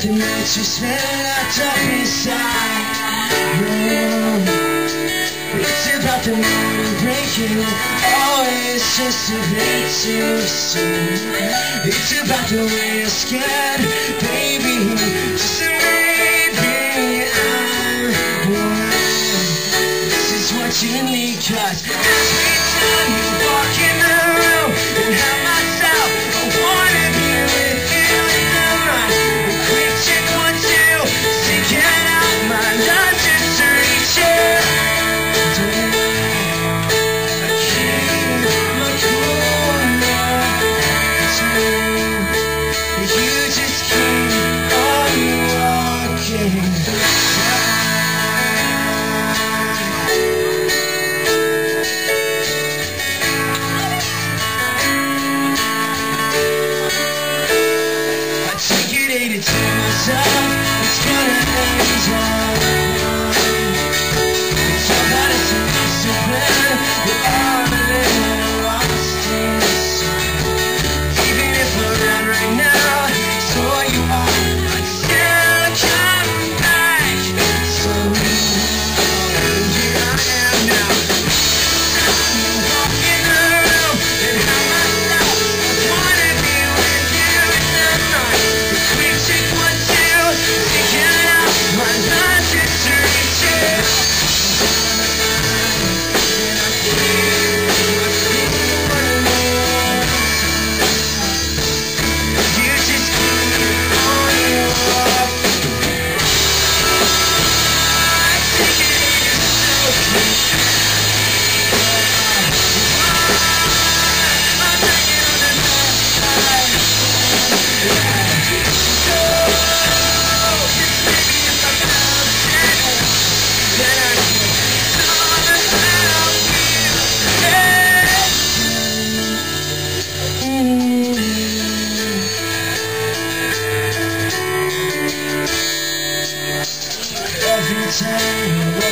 the nights we spent locked up inside. It's about the morning breaking. Oh, it's just a bit too soon. It's about the way you're scared, baby. Just maybe I'm one. This is what you need, 'cause every time you walk in the room and have myself, I wanna be with you in the night. A quick check 1, 2, sticking out my nose just to reach you. It's gonna end alright. It's all about us and discipline. We're all living lost in the sun. Even if we're red right now, so you are, I'd still come back. So here I am now. You walk in the room and have myself, I wanna be with you in the night. The quick check 1, 2, sticking out my lunch just to reach you. You just keep on walking. Take it easy, I'm taking on the night. Every time